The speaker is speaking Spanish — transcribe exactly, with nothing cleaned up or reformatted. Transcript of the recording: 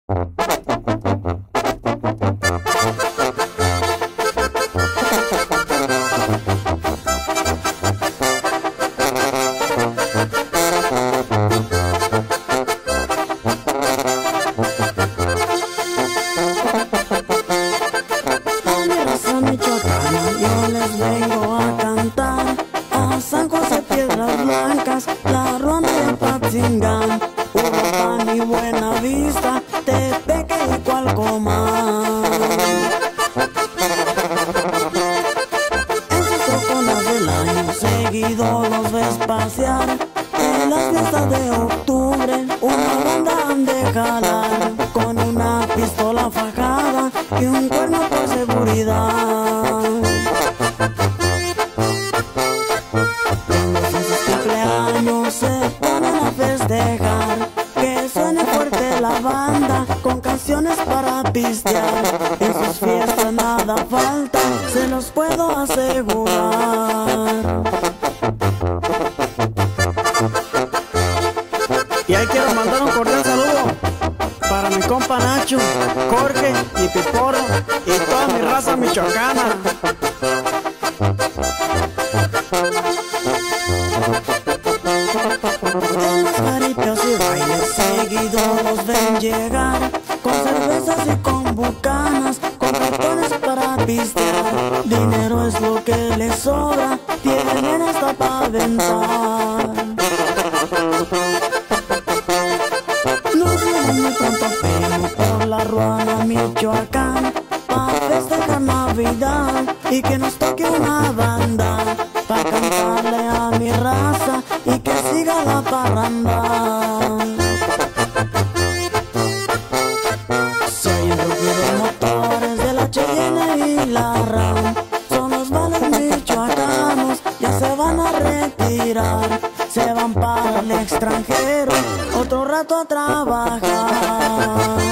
Yo les vengo a cantar a San José, Piedras Blancas, La Ronda de Apatzingán, Uruapan y Buenavista, Tepeque y Cualcomán. En sus troconas del año seguido los ves pasear. En las fiestas de octubre una banda han de jalar, con una pistola fajada y un cuerno por seguridad. Se ponen a festejar, que suene fuerte la banda con canciones para pistear. En sus fiestas nada falta, se los puedo asegurar. Y ahí quiero mandar un cordial saludo para mi compa Nacho, Jorge y Piporro y toda mi raza michoacana. En los jaripeos y bailes seguido los ven llegar, con cervezas y con bucanas, con cartones para pistear. Dinero es lo que les sobra, tienen hasta para aventar. Nos vienen muy pronto pero por la Ruana, Michoacán, pa' festejar Navidad y que nos toque una banda, pa' cantarle a mi raza y que siga la parranda. Soy el ruido de motores de la Cheyenne y la RAM, son los vales michoacanos, ya se van a retirar, se van para el extranjero, otro rato a trabajar.